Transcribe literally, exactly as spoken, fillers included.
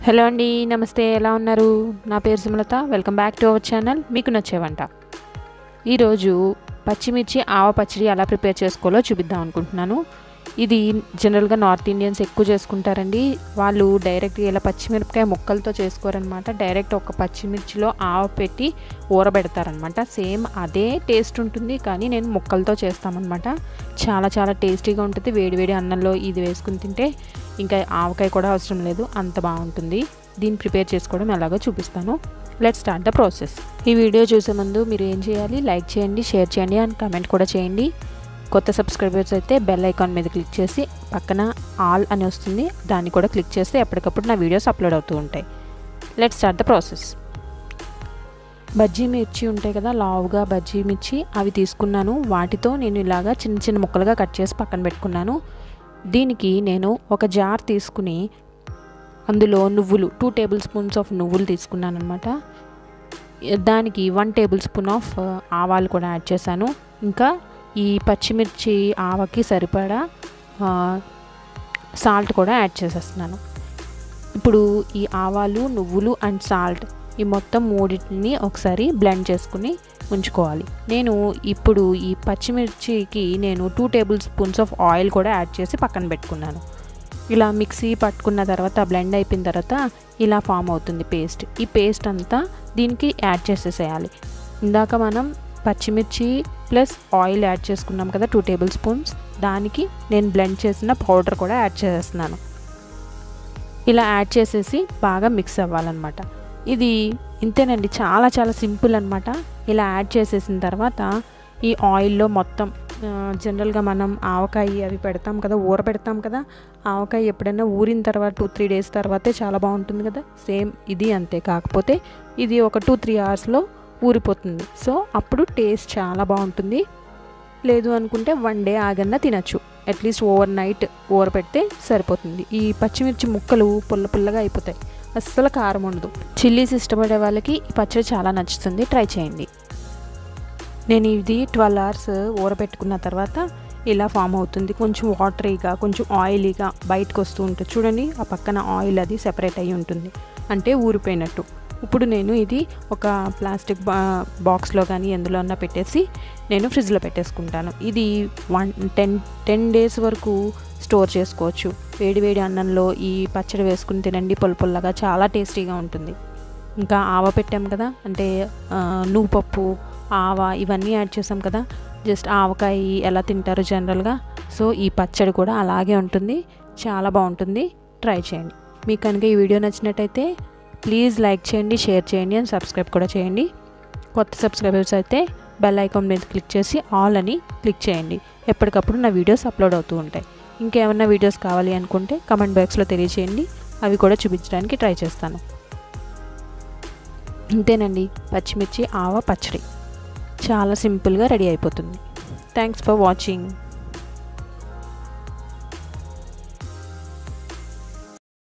Hello అండి, నమస్తే. ఎలా ఉన్నారు? నా పేరు సుమలత. Welcome back to our channel మీకు నచ్చే వంట. ఈరోజు పచ్చిమిర్చి ఆవ పచ్చడి ఎలా ప్రిపేర్ చేసుకోవాలో చూపిద్దాం అనుకుంటున్నాను. ఇది జనరల్గా నార్త్ ఇండియన్స్ ఎక్కువ చేసుకుంటారండి. వాళ్ళు డైరెక్ట్గా ఇలా పచ్చిమిరపకాయ ముక్కలతో చేసుకోరనమాట. డైరెక్ట్ ఒక పచ్చిమిర్చిలో ఆవ పెట్టి ఊరబెడతారనమాట. సేమ్ అదే టేస్ట్ ఉంటుంది, కానీ నేను ముక్కలతో చేస్తామన్నమాట. చాలా చాలా టేస్టీగా ఉంటుంది. వేడివేడి అన్నంలో ఇది వేసుకుని తింటే ఇంకా ఆవకాయ కూడా అవసరం లేదు, అంత బాగుంటుంది. దీన్ని ప్రిపేర్ చేసుకోవడం ఎలాగో చూపిస్తాను. Let's start the process. ఈ వీడియో చూసే ముందు మీరు ఏం చేయాలి? లైక్ చేయండి, షేర్ చేయండి అండ్ కామెంట్ కూడా చేయండి. కొత్త సబ్స్క్రైబర్స్ అయితే బెల్ ఐకాన్ మీద క్లిక్ చేసి పక్కన ఆల్ అని వస్తుంది, దాన్ని కూడా క్లిక్ చేస్తే ఎప్పటికప్పుడు నా వీడియోస్ అప్లోడ్ అవుతూ ఉంటాయి. Let's start the process. బజ్జీ మిర్చి ఉంటాయి కదా, లావుగా బజ్జీ మిర్చి, అవి తీసుకున్నాను. వాటితో నేను ఇలాగా చిన్న చిన్న ముక్కలుగా కట్ చేసి పక్కన పెట్టుకున్నాను. దీనికి నేను ఒక జార్ తీసుకుని అందులో నువ్వులు టూ టేబుల్ స్పూన్స్ ఆఫ్ నువ్వులు తీసుకున్నాను అనమాట. దానికి వన్ టేబుల్ స్పూన్ ఆఫ్ ఆవాలు కూడా యాడ్ చేశాను. ఇంకా ఈ పచ్చిమిర్చి ఆవకి సరిపడా సాల్ట్ కూడా యాడ్ చేసేస్తున్నాను. ఇప్పుడు ఈ ఆవాలు, నువ్వులు అండ్ సాల్ట్ ఈ మొత్తం మూడింటిని ఒకసారి బ్లెండ్ చేసుకుని ఉంచుకోవాలి. నేను ఇప్పుడు ఈ పచ్చిమిర్చికి నేను two tablespoons of oil కూడా యాడ్ చేసి పక్కన పెట్టుకున్నాను. ఇలా మిక్సీ పట్టుకున్న తర్వాత బ్లెండ్ అయిపోయిన తర్వాత ఇలా ఫామ్ అవుతుంది పేస్ట్. ఈ పేస్ట్ అంతా దీనికి యాడ్ చేసేసేయాలి. ఇందాక మనం పచ్చిమిర్చి ప్లస్ ఆయిల్ యాడ్ చేసుకున్నాం కదా, టూ టేబుల్ స్పూన్స్, దానికి నేను బ్లెండ్ చేసిన పౌడర్ కూడా యాడ్ చేసేస్తున్నాను. ఇలా యాడ్ చేసేసి బాగా మిక్స్ అవ్వాలన్నమాట. ఇది ఇంతేనండి, చాలా చాలా సింపుల్ అనమాట. ఇలా యాడ్ చేసేసిన తర్వాత ఈ ఆయిల్లో మొత్తం జనరల్గా మనం ఆవకాయ అవి పెడతాం కదా, ఊర పెడతాం కదా, ఆవకాయ ఎప్పుడైనా ఊరిన తర్వాత టూ త్రీ డేస్ తర్వాతే చాలా బాగుంటుంది కదా, సేమ్ ఇది అంతే. కాకపోతే ఇది ఒక టూ త్రీ అవర్స్లో ఊరిపోతుంది. సో అప్పుడు టేస్ట్ చాలా బాగుంటుంది. లేదు అనుకుంటే వన్ డే ఆగన్నా తినచ్చు. అట్లీస్ట్ ఓవర్ నైట్ ఊర పెడితే సరిపోతుంది. ఈ పచ్చిమిర్చి ముక్కలు పుల్ల పుల్లగా అయిపోతాయి, అస్సలు కారం ఉండదు. చిల్లీస్ ఇష్టపడే వాళ్ళకి ఈ పచ్చడి చాలా నచ్చుతుంది, ట్రై చేయండి. నేను ఇది ట్వెల్వ్ అవర్స్ ఊరబెట్టుకున్న తర్వాత ఇలా ఫామ్ అవుతుంది. కొంచెం వాటరీగా, కొంచెం ఆయిలీగా బయటకు వస్తూ ఉంటుంది. చూడండి, ఆ పక్కన ఆయిల్ అది సెపరేట్ అయ్యి ఉంటుంది, అంటే ఊరిపోయినట్టు. ఇప్పుడు నేను ఇది ఒక ప్లాస్టిక్ బా బాక్స్లో కానీ ఎందులో అన్నా పెట్టేసి నేను ఫ్రిడ్జ్లో పెట్టేసుకుంటాను. ఇది వన్ టెన్ టెన్ డేస్ వరకు స్టోర్ చేసుకోవచ్చు. వేడి వేడి అన్నంలో ఈ పచ్చడి వేసుకుని తినండి, పుల్ల పుల్లగా చాలా టేస్టీగా ఉంటుంది. ఇంకా ఆవ పెట్టాం కదా, అంటే నువ్వు పప్పు, ఆవ ఇవన్నీ యాడ్ చేసాం కదా. జస్ట్ ఆవకాయ ఎలా తింటారు జనరల్గా, సో ఈ పచ్చడి కూడా అలాగే ఉంటుంది, చాలా బాగుంటుంది. ట్రై చేయండి. మీకు కనుక ఈ వీడియో నచ్చినట్టయితే ప్లీజ్ లైక్ చేయండి, షేర్ చేయండి అండ్ సబ్స్క్రైబ్ కూడా చేయండి. కొత్త సబ్స్క్రైబర్స్ అయితే బెల్ ఐకాన్ మీద క్లిక్ చేసి ఆల్ అని క్లిక్ చేయండి. ఎప్పటికప్పుడు నా వీడియోస్ అప్లోడ్ అవుతూ ఉంటాయి. ఇంకేమన్నా వీడియోస్ కావాలి అనుకుంటే కమెంట్ బాక్స్లో తెలియచేయండి, అవి కూడా చూపించడానికి ట్రై చేస్తాను. ఇంతేనండి, పచ్చిమిర్చి ఆవ పచ్చడి చాలా సింపుల్గా రెడీ అయిపోతుంది. Thanks for watching.